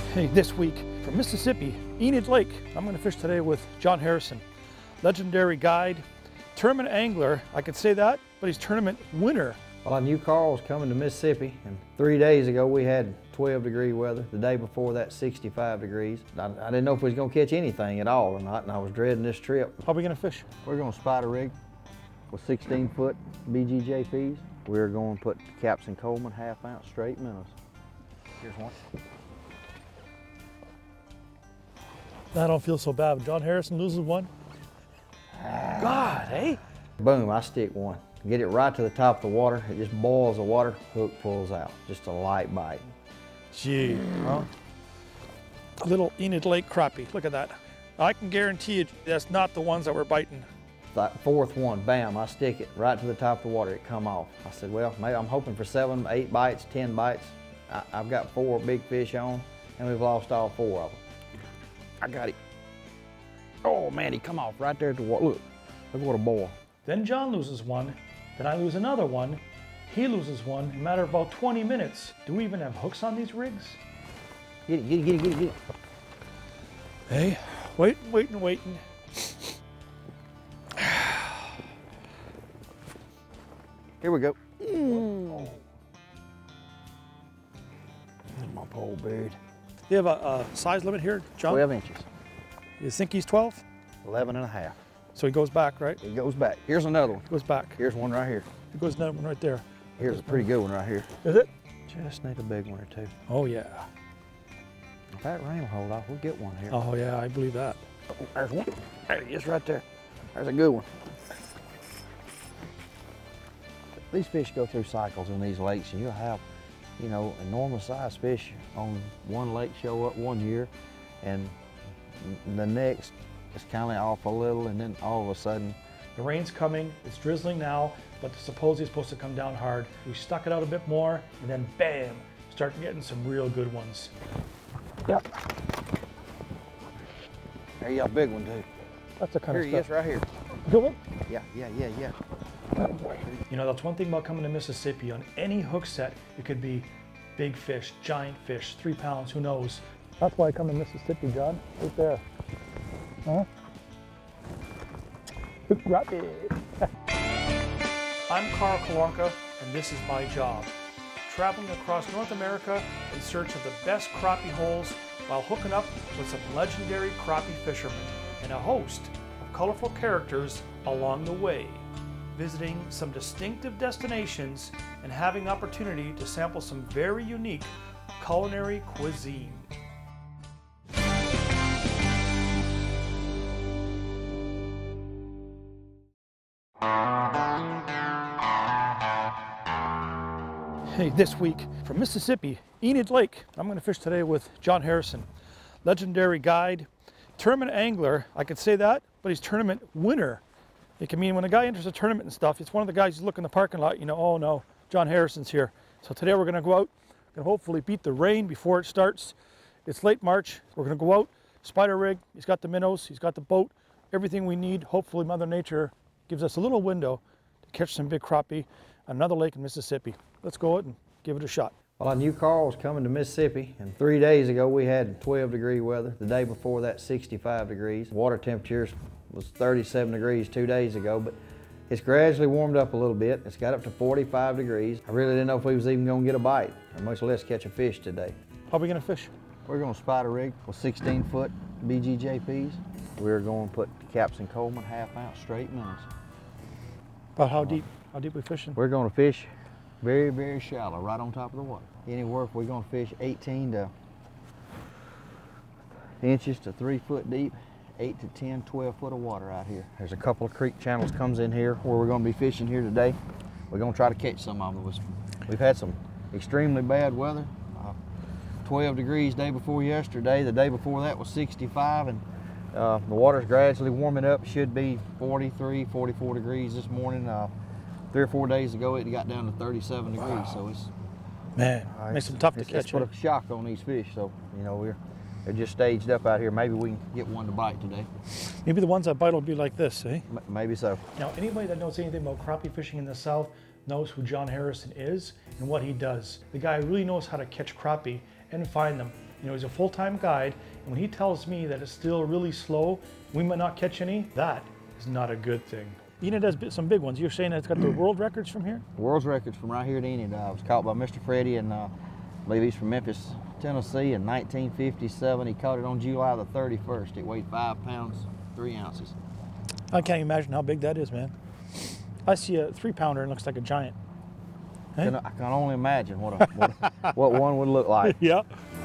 Hey, this week from Mississippi, Enid Lake. I'm going to fish today with John Harrison, legendary guide, tournament angler. I could say that, but he's tournament winner. Well, I knew Karl was coming to Mississippi, and 3 days ago we had 12-degree weather. The day before that, 65 degrees. I didn't know if we was going to catch anything at all or not, and I was dreading this trip. How are we going to fish? We're going to spider rig with 16-foot BGJPs. We're going to put Caps and Coleman half-ounce straight minnows. Here's one. I don't feel so bad. John Harrison loses one. God, eh? Boom, I stick one. Get it right to the top of the water. It just boils the water, hook pulls out. Just a light bite. Gee, huh? A little Enid Lake crappie. Look at that. I can guarantee you that's not the ones that were biting. That fourth one, bam, I stick it right to the top of the water. It come off. I said, well, maybe I'm hoping for 7, 8 bites, 10 bites. I've got 4 big fish on, and we've lost all 4 of them. I got it. Oh man, he come off right there at the water. Look what a boil. Then John loses one, then I lose another one, he loses one in a matter of about 20 minutes. Do we even have hooks on these rigs? Get it, get it, get it, get it, get it. Hey, waiting. Here we go. My pole buried. Do you have a size limit here, John? 12 inches. You think he's 12? 11 and a half. So he goes back, right? It goes back. Here's another one. Goes back. Here's one right here. It goes another one right there. Here's a pretty good one right here. Is it? Just need a big one or two. Oh yeah. If that rain will hold off, we'll get one here. Oh yeah, I believe that. Oh, there's one. There he is right there. There's a good one. These fish go through cycles in these lakes, and you'll have, you know, enormous size fish on one lake show up one year, and the next it's kind of off a little, and then all of a sudden the rain's coming, it's drizzling now, but supposedly it's supposed to come down hard. We stuck it out a bit more, and then bam, start getting some real good ones. Yep. There you got a big one too. That's the kind Here of he stuff. is right here. Good one? Yeah. You know, that's one thing about coming to Mississippi. On any hook set, it could be big fish, giant fish, 3 pounds, who knows. That's why I come to Mississippi, John, right there. Huh? Crappie. I'm Karl Kalonka, and this is my job. Traveling across North America in search of the best crappie holes while hooking up with some legendary crappie fishermen and a host of colorful characters along the way, visiting some distinctive destinations and having opportunity to sample some very unique culinary cuisine. Hey, this week from Mississippi, Enid Lake. I'm going to fish today with John Harrison, legendary guide, tournament angler. I could say that, but he's tournament winner. It can mean when a guy enters a tournament and stuff, it's one of the guys you look in the parking lot, you know, oh no, John Harrison's here. So today we're going to go out and hopefully beat the rain before it starts. It's late March. We're going to go out, spider rig. He's got the minnows, he's got the boat, everything we need. Hopefully Mother Nature gives us a little window to catch some big crappie on another lake in Mississippi. Let's go out and give it a shot. Well, I knew Karl was coming to Mississippi, and 3 days ago we had 12-degree weather. The day before that, 65 degrees. Water temperatures was 37 degrees 2 days ago, but it's gradually warmed up a little bit. It's got up to 45 degrees. I really didn't know if we was even gonna get a bite, or much less catch a fish today. How are we gonna fish? We're gonna spider rig with 16-foot BGJPs. We're going to put Caps and Coleman half-ounce straight minnows. About how deep? How deep we fishing? We're gonna fish very, very shallow, right on top of the water. Anywhere we're gonna fish 18 inches to 3 foot deep, 8 to 10, 12 foot of water out here. There's a couple of creek channels comes in here where we're gonna be fishing here today. We're gonna try to catch some of them. We've had some extremely bad weather. 12 degrees day before yesterday. The day before that was 65, and the water's gradually warming up. Should be 43, 44 degrees this morning. 3 or 4 days ago, it got down to 37 degrees. Wow. So it's makes them tough to catch. It's put a shock on these fish. So you know they're just staged up out here. Maybe we can get one to bite today. Maybe the ones that bite will be like this, eh? Maybe so. Now, anybody that knows anything about crappie fishing in the South knows who John Harrison is and what he does. The guy really knows how to catch crappie and find them. You know, he's a full-time guide, and when he tells me that it's still really slow, we might not catch any, that is not a good thing. Enid has some big ones. You're saying it's got the world records from here? World's records from right here at Enid. I was caught by Mr. Freddie, and I believe he's from Memphis, Tennessee in 1957. He caught it on July the 31st. It weighed 5 pounds, 3 ounces. I can't imagine how big that is, man. I see a 3-pounder and it looks like a giant. Hey? I can only imagine what one would look like. Yeah.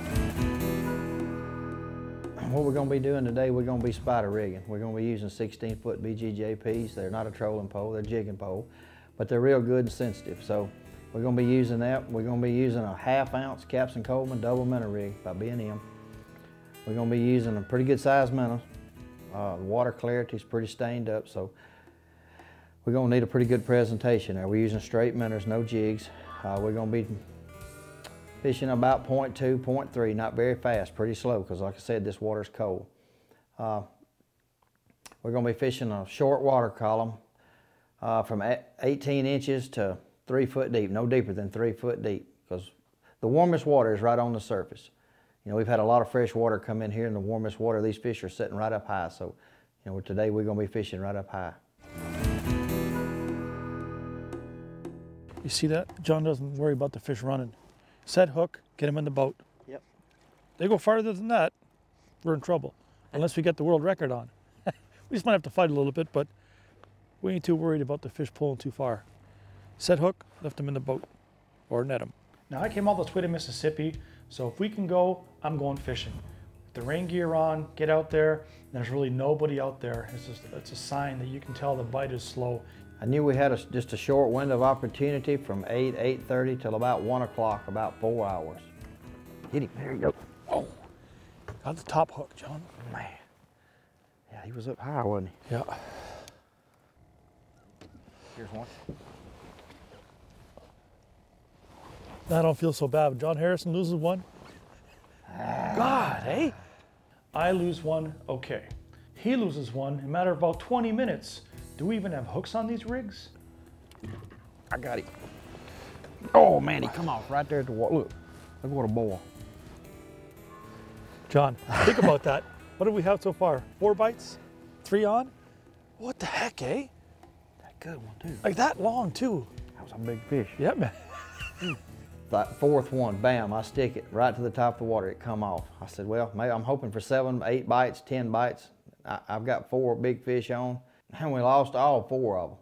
What we're going to be doing today, we're going to be spider rigging. We're going to be using 16-foot BGJPs. They're not a trolling pole, they're jigging pole, but they're real good and sensitive. So we're going to be using that. We're going to be using a 1/2 ounce Captain Coleman double minnow rig by B&M. We're going to be using a pretty good sized minnow. The water clarity is pretty stained up, so we're going to need a pretty good presentation there. We're using straight minnows, no jigs. We're going to be fishing about 0.2, 0.3, not very fast, pretty slow, because like I said, this water's cold. We're going to be fishing a short water column from 18 inches to 3 foot deep, no deeper than 3 foot deep, because the warmest water is right on the surface. You know, we've had a lot of fresh water come in here, and the warmest water, these fish are sitting right up high, so you know, today we're going to be fishing right up high. You see that? John doesn't worry about the fish running. Set hook, get him in the boat. Yep. They go farther than that, we're in trouble. Unless we get the world record on. We just might have to fight a little bit, but we ain't too worried about the fish pulling too far. Set hook, lift them in the boat, or net them. Now I came all this way to Mississippi, so if we can go, I'm going fishing. With the rain gear on, get out there, there's really nobody out there. It's a sign that you can tell the bite is slow. I knew we had just a short window of opportunity from 8:30 till about 1 o'clock, about 4 hours. Get him, there you go. Oh, got the top hook, John. Man, yeah, he was up high, wasn't he? Yeah. Here's one. I don't feel so bad. John Harrison loses one. God, eh? I lose one, okay. He loses one in a matter of about 20 minutes. Do we even have hooks on these rigs? I got him. Oh man, he come off right there at the water. Look what a boil. John, think about that. What do we have so far? 4 bites? 3 on? What the heck, eh? That good one too. Like that long too. That was a big fish. Yeah, man. That 4th one, bam, I stick it right to the top of the water, it come off. I said, well, maybe I'm hoping for 7, 8 bites, 10 bites. I've got 4 big fish on, and we lost all 4 of them.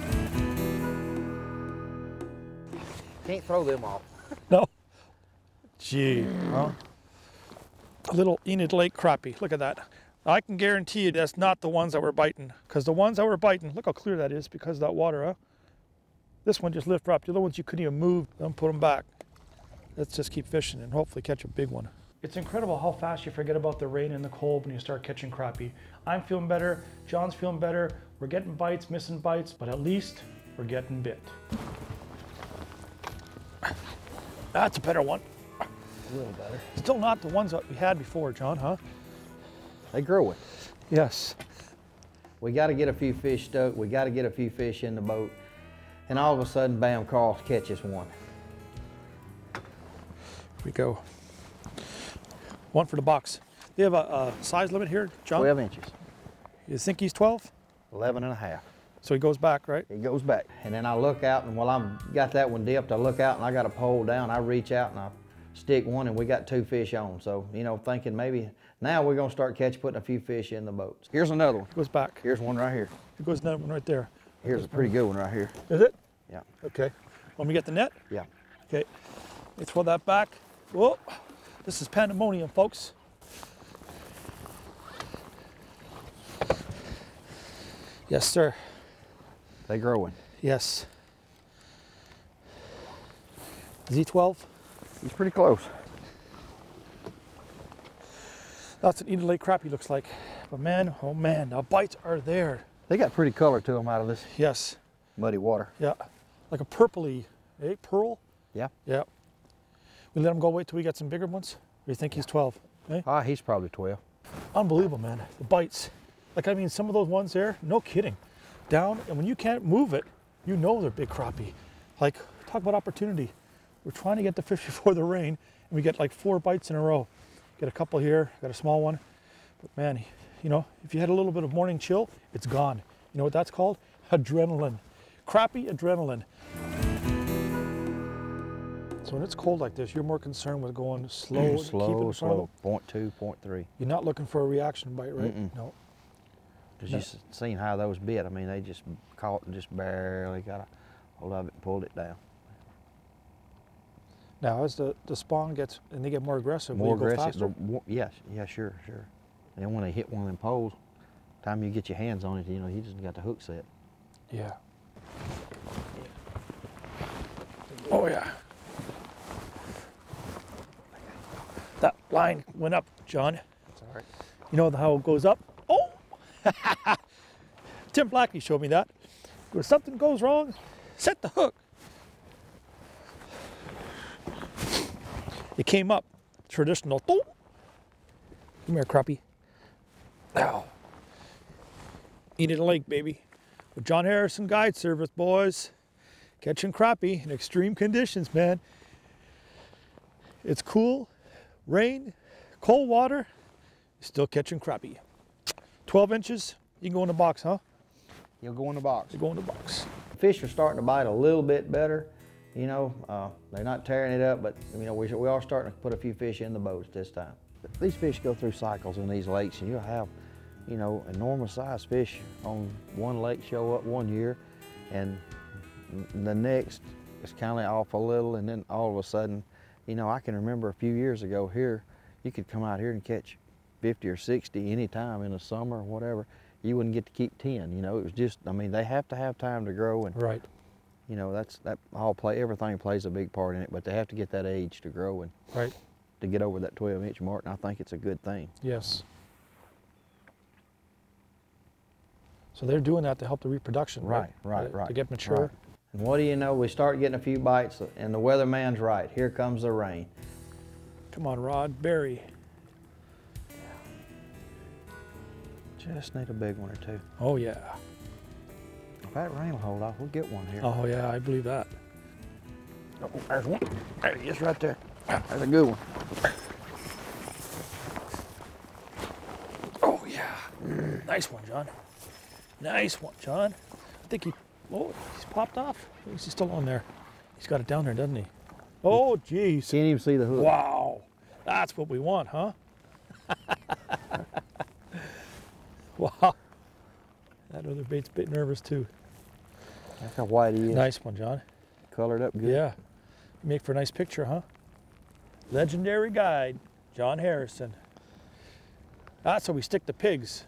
Can't throw them off. No. Gee, huh? A little Enid Lake crappie, look at that. I can guarantee you that's not the ones that were biting, because the ones that were biting, look how clear that is because of that water, huh? This one just lifted up. The other ones you couldn't even move, don't put them back. Let's just keep fishing and hopefully catch a big one. It's incredible how fast you forget about the rain and the cold when you start catching crappie. I'm feeling better, John's feeling better, we're getting bites, missing bites, but at least we're getting bit. That's a better one. A little better. Still not the ones that we had before, John, huh? They growing. Yes. We got to get a few fish stoked. We got to get a few fish in the boat. And all of a sudden, bam, Karl catches one. Here we go. One for the box. They have a size limit here, John? 12 inches. You think he's 12? 11 and a half. So he goes back, right? It goes back. And then I look out, and while I've got that one dipped, I look out and I got a pole down. I reach out and I stick one, and we got 2 fish on. So, you know, thinking maybe now we're going to start putting a few fish in the boats. Here's another one. It goes back. Here's one right here. It goes another one right there. Here's a pretty good one right here. Is it? Yeah. Okay. Want me to get the net? Yeah. Okay. Let me throw that back. Whoa. This is pandemonium, folks. Yes, sir. They growing. Yes. Is he 12? He's pretty close. That's an Enid Lake crappie looks like. But man, oh man, the bites are there. They got pretty color to them out of this Yes. muddy water. Yeah. Like a purpley, eh? Pearl? Yeah. Yeah. We let him go wait till we get some bigger ones? Or you think he's 12? Eh? Ah, he's probably 12. Unbelievable, man. The bites. Like, I mean, some of those ones there, no kidding. Down, and when you can't move it, you know they're big crappie. Like, talk about opportunity. We're trying to get the fish before the rain, and we get like 4 bites in a row. Get a couple here, got a small one. But man, you know, if you had a little bit of morning chill, it's gone. You know what that's called? Adrenaline. Crappie adrenaline. So when it's cold like this, you're more concerned with going slow, slow, 0.2, 0.3. You're not looking for a reaction bite, right? No. Because you've seen how those bit. I mean, they just caught and just barely got a hold of it and pulled it down. Now, as the spawn gets, and they get more aggressive, more will you aggressive, go faster? Yes, yeah, sure. And when they hit one of them poles, time you get your hands on it, you know, you just got the hook set. Yeah. Oh yeah. That line went up, John. That's all right. You know how it goes up? Oh! Tim Blackie showed me that. When something goes wrong, set the hook. It came up. Traditional. Come here, crappie. Ow. Enid Lake, baby. With John Harrison Guide Service, boys. Catching crappie in extreme conditions, man. It's cool, rain, cold water, still catching crappie. 12 inches, you can go in the box, huh? You'll go in the box. You go in the box. Fish are starting to bite a little bit better. You know, they're not tearing it up, but you know, we are starting to put a few fish in the boats this time. These fish go through cycles in these lakes, and you'll have, you know, enormous sized fish on one lake show up one year, and the next is kind of off a little, and then all of a sudden, you know, I can remember a few years ago here, you could come out here and catch 50 or 60 anytime in the summer or whatever. You wouldn't get to keep 10, you know, it was just, I mean, they have to have time to grow, and right. You know, everything plays a big part in it, but they have to get that age to grow and right. to get over that 12-inch mark, and I think it's a good thing. Yes. So they're doing that to help the reproduction, right? Right. To get mature. Right. And what do you know, we start getting a few bites, and the weatherman's right. Here comes the rain. Come on, Rod, Barry. Just need a big one or two. Oh, yeah. If that rain will hold off, we'll get one here. Oh, yeah, I believe that. Oh, there's one. There he is right there. That's a good one. Oh, yeah. Nice one, John. Nice one, John. I think he's popped off. He's still on there. He's got it down there, doesn't he? Oh, geez. Can't even see the hook. Wow. That's what we want, huh? Wow. That other bait's a bit nervous, too. That's how white he is. Nice one, John. Colored up good. Yeah. Make for a nice picture, huh? Legendary guide, John Harrison. That's how we stick to pigs.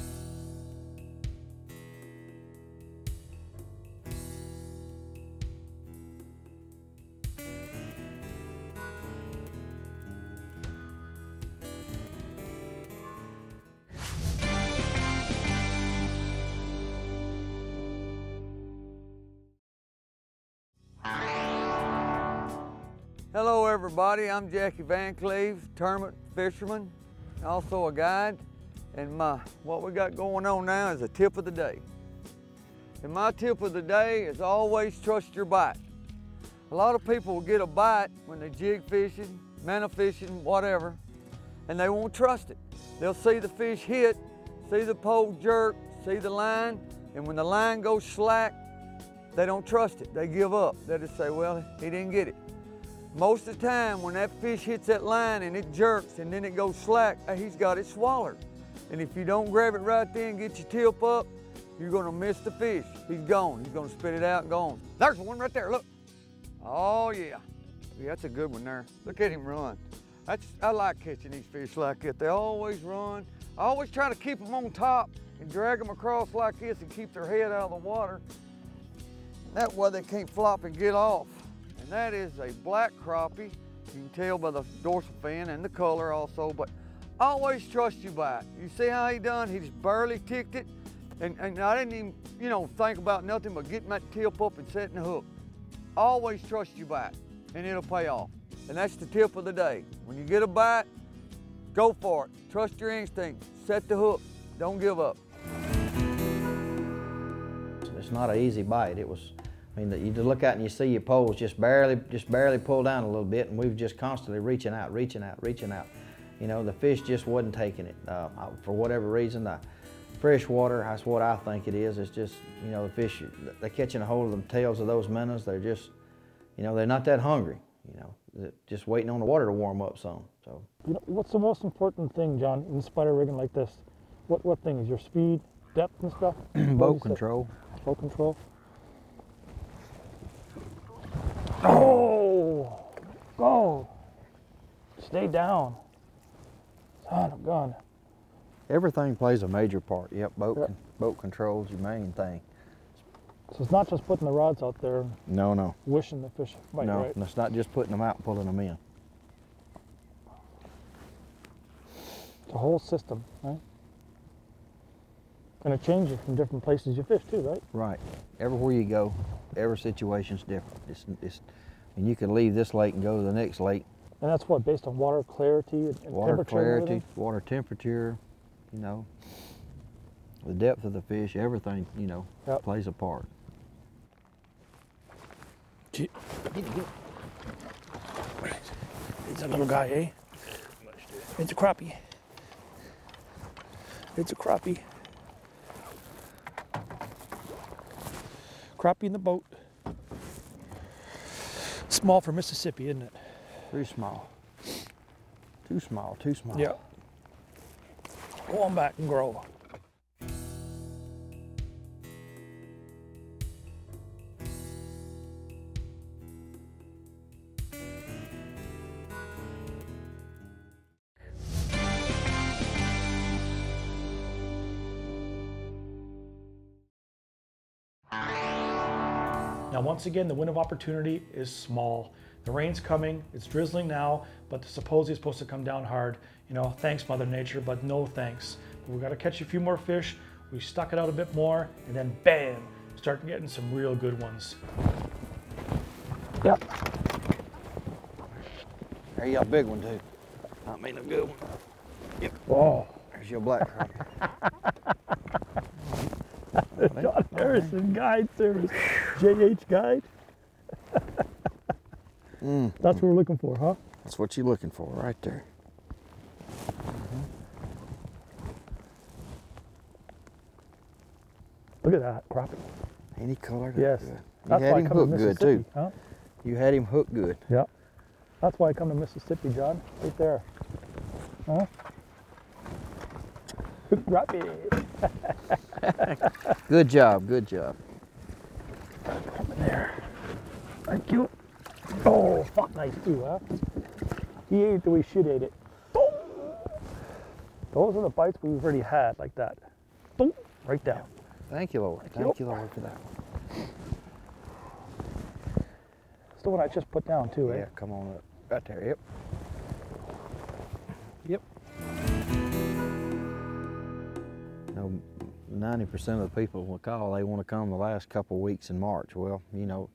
Hello everybody, I'm Jackie Van Cleve, tournament fisherman, also a guide, and what we got going on now is a tip of the day. And my tip of the day is always trust your bite. A lot of people will get a bite when they're jig fishing, minnow fishing, whatever, and they won't trust it. They'll see the fish hit, see the pole jerk, see the line, and when the line goes slack, they don't trust it. They give up. They just say, well, he didn't get it. Most of the time, when that fish hits that line and it jerks and then it goes slack, he's got it swallowed. And if you don't grab it right there and get your tip up, you're gonna miss the fish. He's gone. He's gonna spit it out and gone. There's one right there, look. Oh yeah. Yeah, that's a good one there. Look at him run. I like catching these fish like that. They always run. I always try to keep them on top and drag them across like this and keep their head out of the water. That way they can't flop and get off. And that is a black crappie. You can tell by the dorsal fin and the color also, but always trust your bite. You see how he done? He just barely ticked it. And I didn't even, you know, think about nothing but getting that tip up and setting the hook. Always trust your bite and it'll pay off. And that's the tip of the day. When you get a bite, go for it. Trust your instinct. Set the hook. Don't give up. It's not an easy bite. It was, I mean, you just look out and you see your poles just barely pull down a little bit, and we've just constantly reaching out. You know, the fish just wasn't taking it. For whatever reason, the fresh water, that's what I think it is. It's just, you know, the fish, they're catching a hold of the tails of those minnows. They're just, you know, they're not that hungry, you know. They're just waiting on the water to warm up some. So, you know, what's the most important thing, John, in spider rigging like this? What thing is your speed, depth and stuff? boat control. Boat control. Oh, go. Stay down. Son of a gun. Everything plays a major part. Yep, boat control is your main thing. So it's not just putting the rods out there and No. wishing the fish bite, No, right? and it's not just putting them out and pulling them in. It's a whole system, right? And it changes from different places you fish too, right? Right. Everywhere you go, every situation's different. And you can leave this lake and go to the next lake. And that's what, based on water clarity and Water temperature clarity, and water temperature, you know, the depth of the fish, everything, you know, plays a part. Gee. It's a little guy, eh? It's a crappie. It's a crappie. Crappie in the boat. Small for Mississippi, isn't it? Too small. Too small, too small. Yeah. Go on back and grow. Now, once again, the window of opportunity is small. The rain's coming, it's drizzling now, but supposedly it's supposed to come down hard. You know, thanks Mother Nature, but no thanks. We've got to catch a few more fish. We stuck it out a bit more, and then bam, start getting some real good ones. Yep. There you go, a big one too. I mean a good one. Yep. Whoa. There's your black crappie. John Harrison Guide Service. JH Guide. That's what we're looking for, huh? That's what you're looking for right there. Look at that crappie. Any color? Yes. Good. That's You had why I him come to hooked good Mississippi, too. huh? You had him hooked good. Yeah. That's why I come to Mississippi, John. Right there. Huh? Crappie. Good job, good job. Come in there. Thank you. Oh, fuck nice too, huh? He ate it the way we should ate it. Boom. Those are the bites we've already had, like that. Boom. Right down. Thank you, Lord. Thank you, Lord, for that. It's the one I just put down too, eh? Yeah, come on up. Right there, yep. Yep. You know, 90% of the people will call, they want to come the last couple of weeks in March. Well, you know,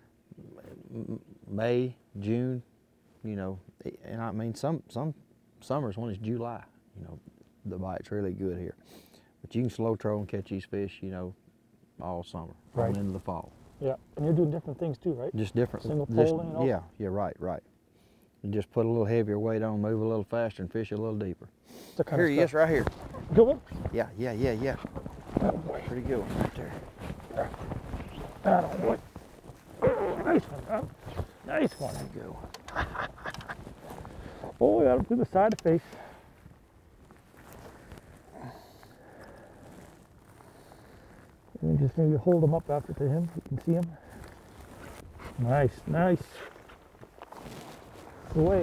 May, June, you know, and I mean some summers when it's July, you know, the bite's really good here. But you can slow troll and catch these fish, you know, all summer, right on into the fall. Yeah, and you're doing different things too, right? Just different. Single poling and all? Yeah, right. You just put a little heavier weight on, move a little faster, and fish a little deeper. Here he is, right here. Good one? Yeah. Pretty good one right there. Attaboy. Nice one, huh? Nice one. There you go. Oh, got him through the side of the face. And just maybe hold him up after to him, so you can see him. Nice, nice. Away.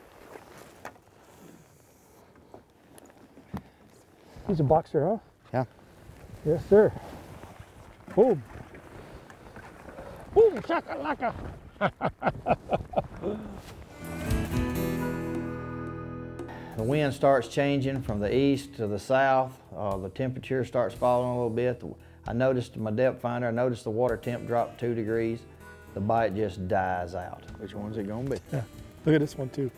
He's a boxer, huh? Yeah. Yes, sir. Boom. Boom, shakalaka. The wind starts changing from the east to the south. The temperature starts falling a little bit. I noticed my depth finder, I noticed the water temp dropped 2 degrees. The bite just dies out. Which one's it gonna be? Yeah. Look at this one too.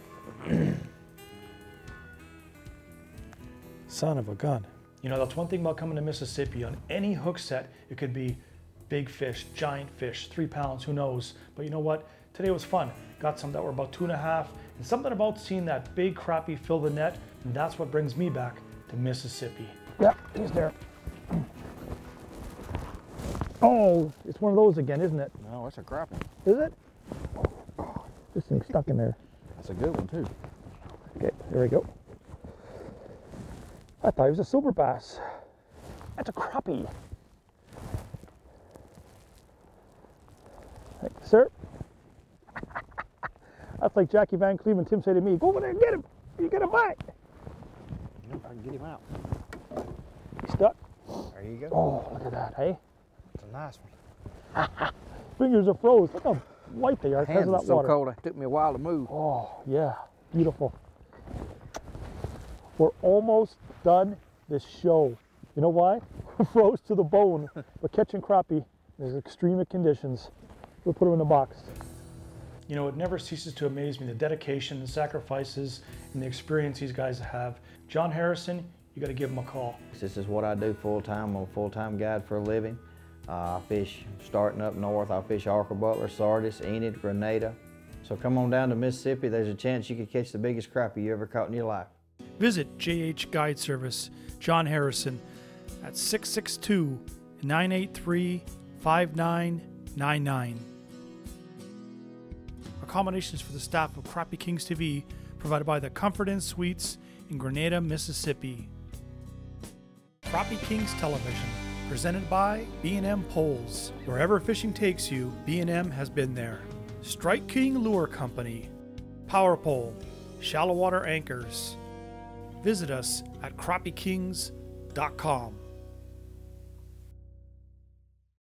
Son of a gun. You know, that's one thing about coming to Mississippi. On any hook set, it could be big fish, giant fish, 3 pounds, who knows. But you know what? Today was fun. Got some that were about 2.5, And something about seeing that big crappie fill the net, and that's what brings me back to Mississippi. Yep, he's there. Oh, it's one of those again, isn't it? No, it's a crappie. Is it? Oh, this thing's stuck in there. That's a good one too. Okay, there we go. I thought it was a silver bass. That's a crappie. Thank you, sir. That's like Jackie Van Cleve and Tim say to me, go over there and get him. You get a bite. Nope, I can get him out. He's stuck. There you go. Oh, look at that, hey? It's a nice one. Fingers are froze. Look how white they are because Hands of are that so water. cold, it took me a while to move. Oh, yeah, beautiful. We're almost done this show. You know why? We're froze to the bone. But catching crappie, there's extreme conditions. We'll put them in a box. You know, it never ceases to amaze me, the dedication, the sacrifices, and the experience these guys have. John Harrison, you got to give him a call. This is what I do full-time. I'm a full-time guide for a living. I fish starting up north. I fish Arca Butler, Sardis, Enid, Grenada. So come on down to Mississippi. There's a chance you could catch the biggest crappie you ever caught in your life. Visit JH Guide Service, John Harrison, at 662-983-5999. Accommodations for the staff of Crappie Kings TV provided by the Comfort Inn Suites in Grenada, Mississippi. Crappie Kings Television, presented by B&M Poles. Wherever fishing takes you, B&M has been there. Strike King Lure Company, Power Pole, Shallow Water Anchors. Visit us at crappiekings.com.